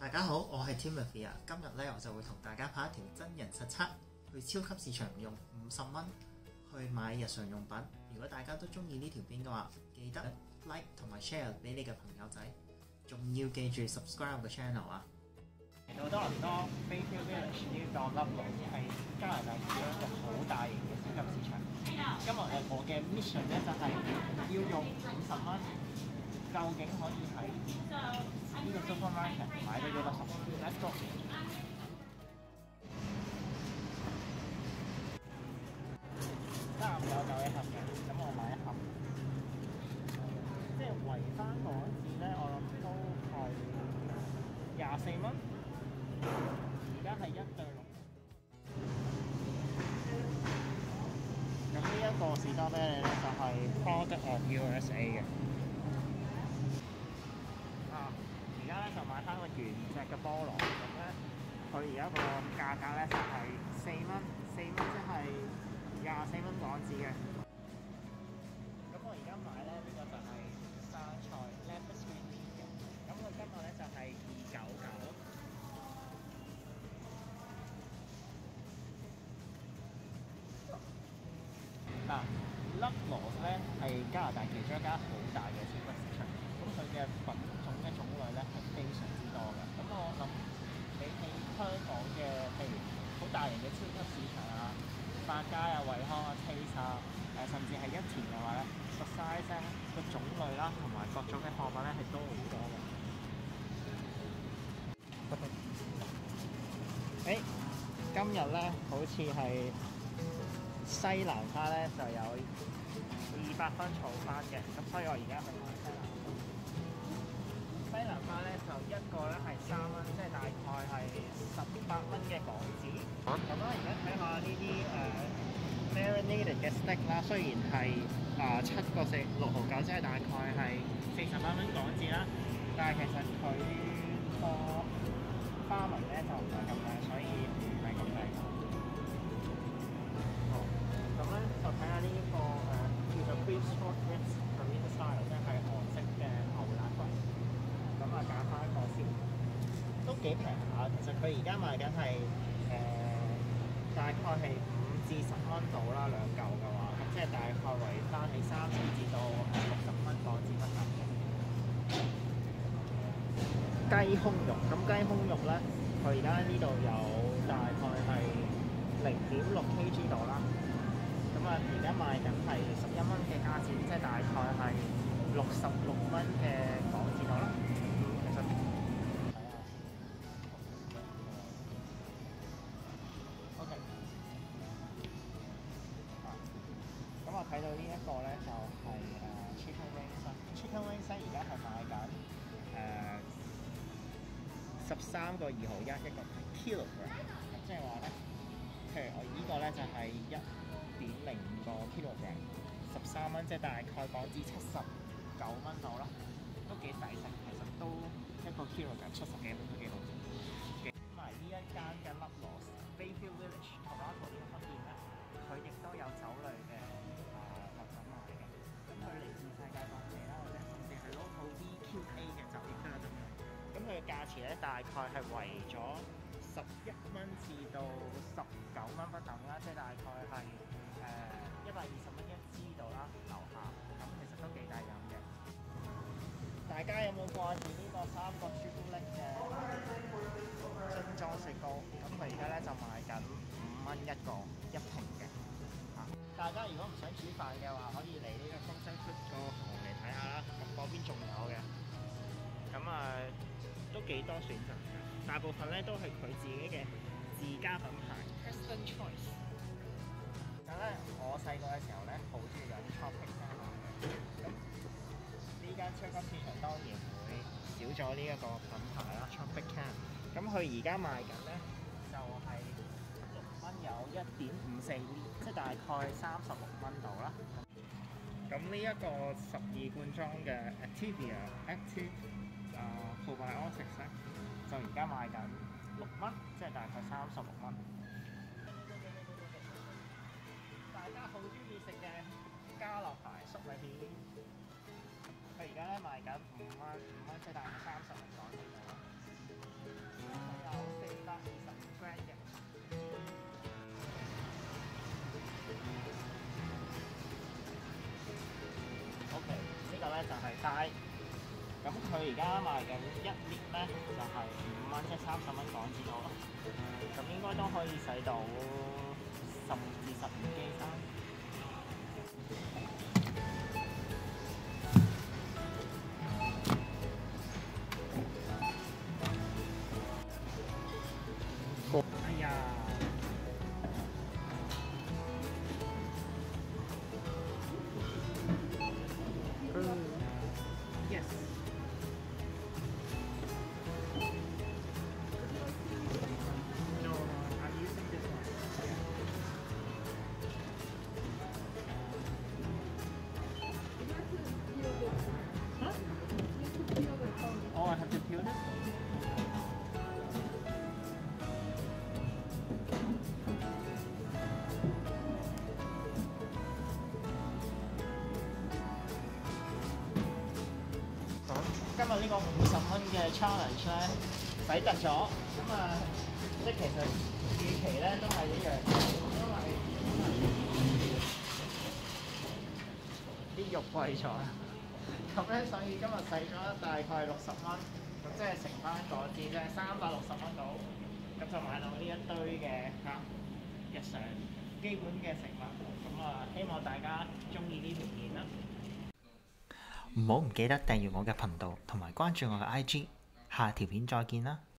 大家好，我係 Timothy 啊。今日咧我就會同大家拍一條真人實測，去超級市場用50蚊去買日常用品。如果大家都中意呢條片嘅話，記得 like 同埋 share 俾你嘅朋友仔，仲要記住 subscribe 個 channel 啊！ 嚟到多倫多 Bayfield Village 呢個 Loblaws 係加拿大其中一個好大型嘅超級市場。今日我嘅 mission 咧就係要用50蚊，究竟可以喺呢個 supermarket 買到幾多盒 ？Let's go！ 3.99一盒嘅，咁我買一盒，即係圍翻港紙咧，我諗都係24蚊。而家係1對6。咁呢一個士多啤梨咧就係 Product of USA 嘅。而家咧就買翻個原隻嘅菠蘿，咁咧佢而家個價格咧就係4蚊，4蚊即係24蚊港紙嘅。咁我而家買咧呢個就係生菜 lettuce green bean 嘅，咁佢今日咧就係2.99。Loblaws 咧係加拿大其中一間好大嘅超級市場，咁佢嘅品種嘅種類咧係非常之多嘅。咁我諗比起香港嘅譬如好大型嘅超級市場啊、百佳啊、惠康啊、Taste 啊，甚至係一田嘅話咧，個 size 咧個種類啦同埋各種嘅貨品咧係多好多嘅。今日咧好似係西蘭花咧就有200分儲翻嘅，咁所以我而家去買西蘭花。西蘭花咧就一個咧係3蚊，即係大概係18蚊嘅港紙。咁啦，而家睇下呢啲marinated 嘅 steak 啦，雖然係7個6毫9，即係大概係48蚊港紙啦，但係其實佢個花紋咧就唔係咁靚，所以唔係咁靚。咁咧就睇下呢個叫做 beef short ribs Korean style， 即係韓式嘅牛腩骨。咁揀翻一個先，都幾平下。其實佢而家賣緊係大概係5至10蚊到啦，兩嚿嘅話，咁即係大概圍翻起30至到60蚊港紙不等嘅。雞胸肉，咁雞胸肉咧，佢而家呢度有大概係0.6 kg 度啦。咁而家賣緊係11蚊嘅價錢，即係大概係66蚊嘅港紙度啦。其實睇下，OK。咁我睇到呢一個咧就係chicken wings 啦。chicken wings 而家係賣緊13個2毫1一個 kilogram， 咁即係話咧，譬如我呢個咧就係1.05個 kilogram， 13蚊，即係大概港紙79蚊到啦，都幾抵食。其實都一個 kilogram 70幾蚊都幾好食。埋呢一間嘅 Loblaws Bayfield Village Toronto 呢個分店咧，佢亦都有酒類嘅物品賣嘅。咁佢嚟自世界各地啦，或者甚至係 local VQA 嘅酒亦都有得賣。咁佢嘅價錢咧大概係圍咗11蚊至到19蚊不等啦，即係大概係120蚊一支度啦，樓下。咁其實都幾抵飲嘅。大家有冇掛住呢個3個朱古力嘅樽裝雪糕？咁佢而家咧就賣緊5蚊一個一瓶嘅。大家如果唔想煮飯嘅話，可以嚟呢個Frozen Food個行嚟睇下啦。咁嗰邊仲有嘅。咁都幾多選擇嘅，大部分咧都係佢自己嘅自家品牌 Preston Choice。咁咧，我細個嘅時候咧，好中意飲 Tropicana 嘅。咁呢間超級市場當然會少咗呢一個品牌啦 ，Tropicana。咁佢而家賣緊咧就係6蚊有1.54 litre， 即係大概36蚊度啦。咁呢一個12罐裝嘅 Activia Active Probiotics 咧，就而家賣緊6蚊，即係大概36蚊。大家好中意食嘅家樂牌粟米片，佢而家咧賣緊5蚊，即係大概30蚊港紙度啦。 晒。咁佢而家賣緊1 lit 咧，就係5蚊，即係30蚊港紙到咯。咁應該都可以洗到10至15機衫。哎呀！Yes。No, I'm using this one. Huh? Oh, I have to peel it?今日呢個50蚊嘅 challenge 咧，洗突咗，咁即係其實預期咧都係一樣，因為啲肉貴咗，咁咧所以今日洗咗大概60蚊，咁即係乘翻港紙即係360蚊到，咁就買到呢一堆嘅日常基本嘅食物，咁希望大家中意呢條片啦。 唔好唔記得訂閱我嘅頻道同埋關注我嘅IG，下條片再見啦！